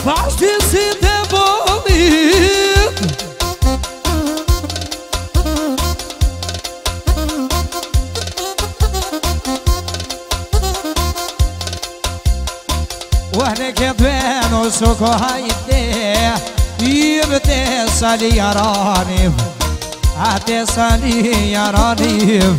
Paște si te bolit Oare che bene so cohaite Ibte sali yarani Ate sali yarani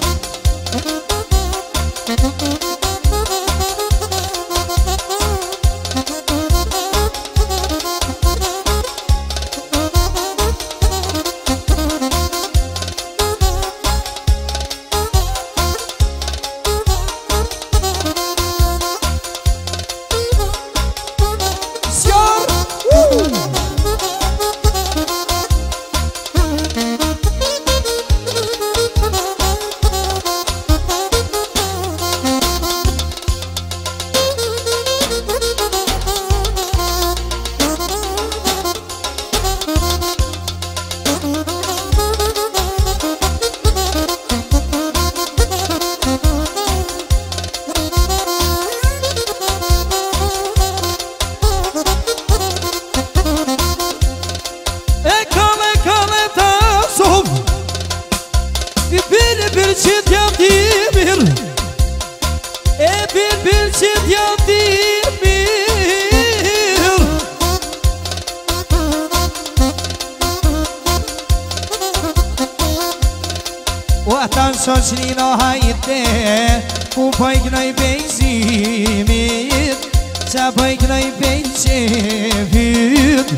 Soțnino haite Cu păi-gnoi benzimit Să păi-gnoi benzimit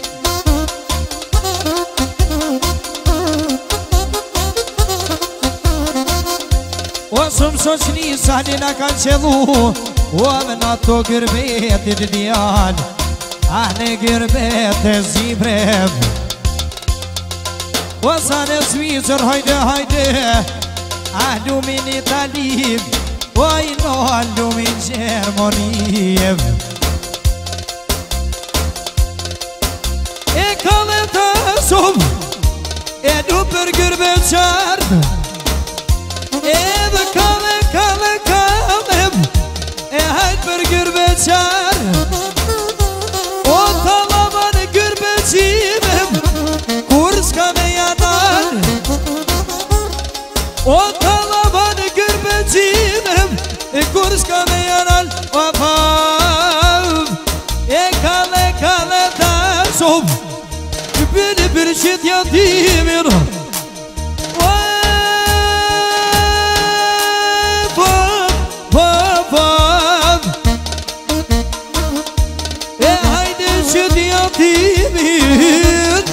O să-mi soțni salina cancelu Oamena to gârbete de dian Ane gârbete zibrev O să ne svițăr, haide, haide Alumin Italiev, oi no alumin Germoniev E kaleta som, e duper gurbeçar E de kalem, e hyper gurbeçar O talaman gurbeçivem, kurs kameyanar O talabanı gürbecinem Kurs kameyanal Vafav kale kale tarzom Beni bir şit yadimir Vafav haydi şit yadimir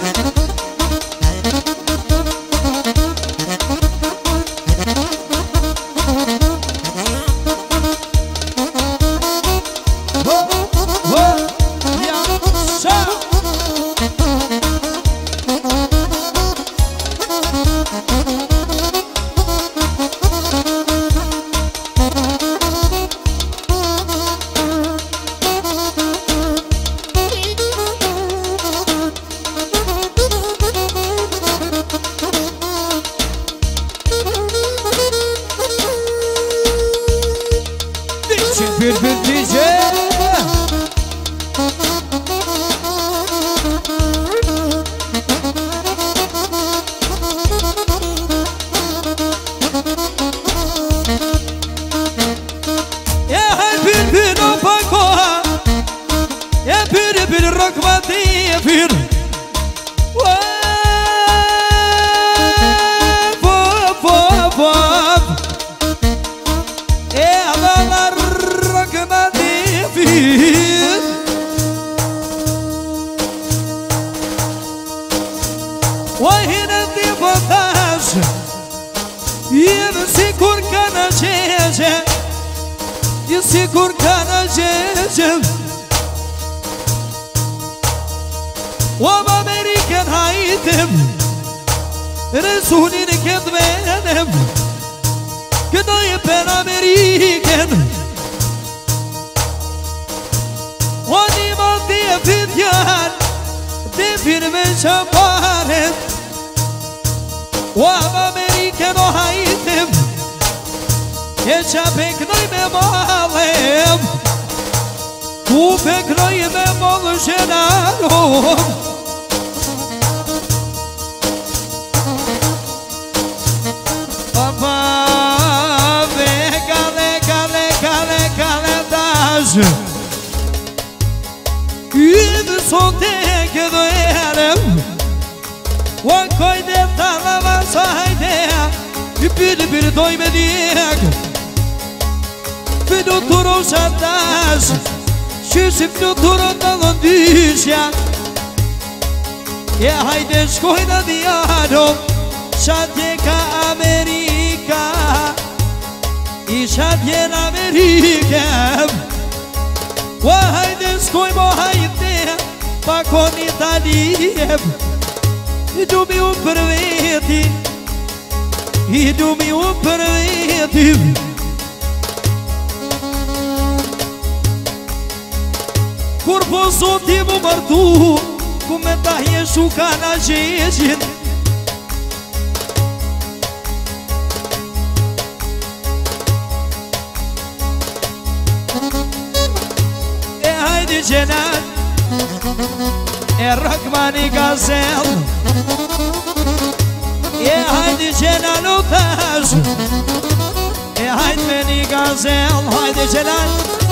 Sigur că n-ajungem O american haidem Răsunin când venem Că noi e pe american O animal de vidian De firme ce apare O american o haidem E ce-a pe noi me malem U pe kroj me mollë shenaro Papa ve kale dash Yvë sonte këdo erëm Wa kojde tala vasajde I pyrë doj me djek Fino të rosha dash Qyshim në të rënda lëndysja E hajde shkojna djaro Shatje ka Amerika I shatje në Amerike Wa hajde shkojmo hajde Pakon Italije I du mi u për veti I du mi u për veti Kur po zoti mu mërtu Ku me ta jeshu ka na gjegjit E hajdi gjenat E rakmani gazel E hajdi gjenat u tash E hajdi me një gazel Hajdi gjenat